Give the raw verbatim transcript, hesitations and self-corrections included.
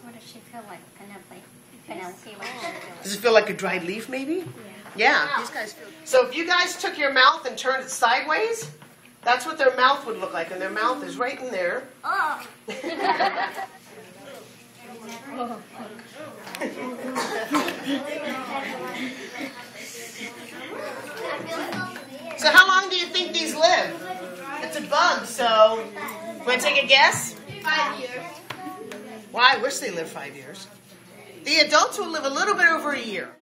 What does she feel like? Kind of like Penelope. What does she feel like? Does it feel like a dried leaf, maybe? Yeah. Yeah. These guys feel. So if you guys took your mouth and turned it sideways, that's what their mouth would look like, and their mouth is right in there. Oh. So how long do you think these live? It's a bug, so want to take a guess? Five years. Well, I wish they lived five years. The adults will live a little bit over a year.